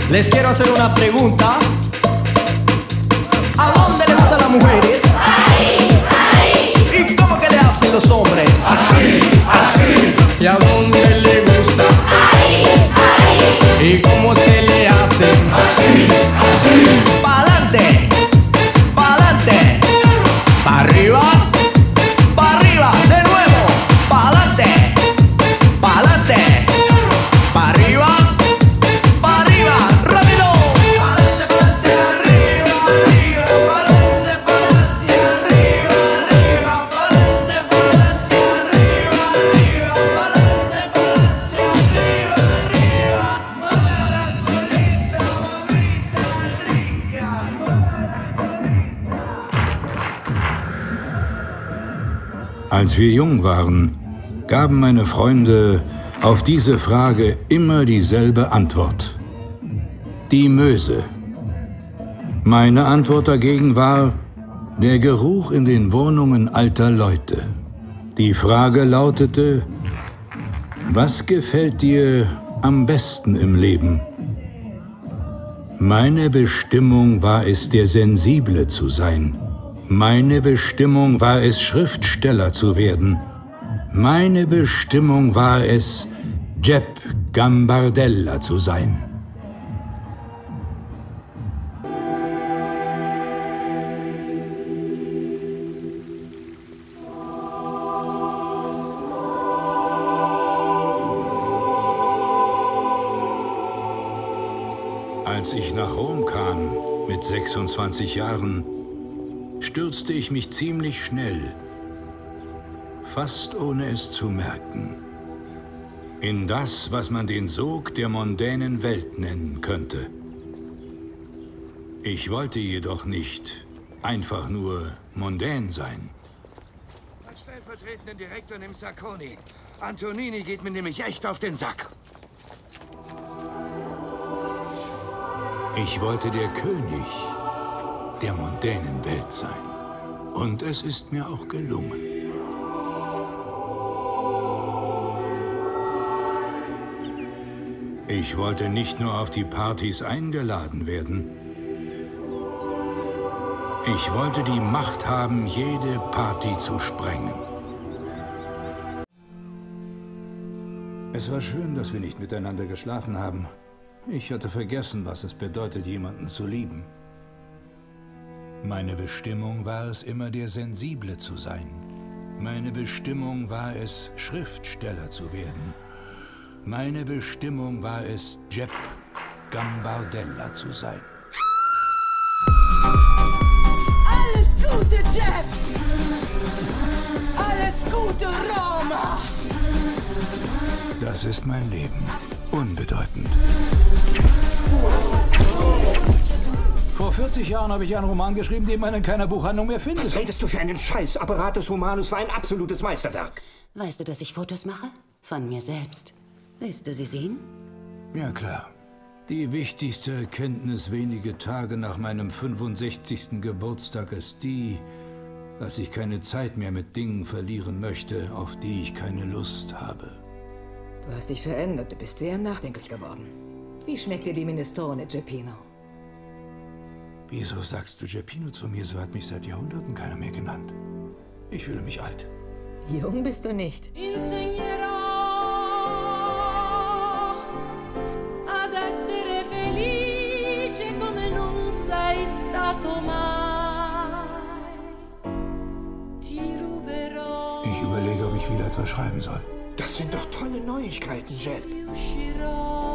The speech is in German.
Les quiero hacer una pregunta. ¿A dónde le gustan las mujeres? Ahí, ahí. ¿Y cómo que le hacen los hombres? Así, así. ¿Y a dónde le gusta? Ahí, ahí. ¿Y cómo es que le hacen? Así, así. Pa'lante, pa'lante, pa' arriba, de nuevo, pa'lante, pa'lante, pa' arriba, rápido. Pa'lante, pa'lante, arriba, arriba, pa'lante, pa'lante, arriba, arriba, pa'lante, pa'lante, arriba, arriba, pa'lante, pa'lante, Als wir jung waren, gaben meine Freunde auf diese Frage immer dieselbe Antwort. Die Möse. Meine Antwort dagegen war der Geruch in den Wohnungen alter Leute. Die Frage lautete: Was gefällt dir am besten im Leben? Meine Bestimmung war es, der Sensible zu sein. Meine Bestimmung war es, Schriftsteller zu werden. Meine Bestimmung war es, Jeb Gambardella zu sein. Als ich nach Rom kam, mit 26 Jahren, stürzte ich mich ziemlich schnell, fast ohne es zu merken, in das, was man den Sog der mondänen Welt nennen könnte. Ich wollte jedoch nicht einfach nur mondän sein. Als stellvertretenden Direktor im Sacconi. Antonini geht mir nämlich echt auf den Sack. Ich wollte der König der mondänen Welt sein. Und es ist mir auch gelungen. Ich wollte nicht nur auf die Partys eingeladen werden. Ich wollte die Macht haben, jede Party zu sprengen. Es war schön, dass wir nicht miteinander geschlafen haben. Ich hatte vergessen, was es bedeutet, jemanden zu lieben. Meine Bestimmung war es, immer der Sensible zu sein. Meine Bestimmung war es, Schriftsteller zu werden. Meine Bestimmung war es, Jeb Gambardella zu sein. Alles Gute, Jeb! Alles Gute, Roma! Das ist mein Leben. Unbedeutend. Vor 40 Jahren habe ich einen Roman geschrieben, den man in keiner Buchhandlung mehr findet. Was redest du für einen Scheiß? Apparatus Humanus war ein absolutes Meisterwerk. Weißt du, dass ich Fotos mache? Von mir selbst. Willst du sie sehen? Ja, klar. Die wichtigste Erkenntnis wenige Tage nach meinem 65. Geburtstag ist die, dass ich keine Zeit mehr mit Dingen verlieren möchte, auf die ich keine Lust habe. Du hast dich verändert. Du bist sehr nachdenklich geworden. Wie schmeckt dir die Minestrone, Geppino? Wieso sagst du Geppino zu mir? So hat mich seit Jahrhunderten keiner mehr genannt. Ich fühle mich alt. Jung bist du nicht. Insegnerò ad essere felice come non sei stato mai. Ti ruberò. Ich überlege, ob ich wieder etwas schreiben soll. Das sind doch tolle Neuigkeiten, Jeb. Uscirò.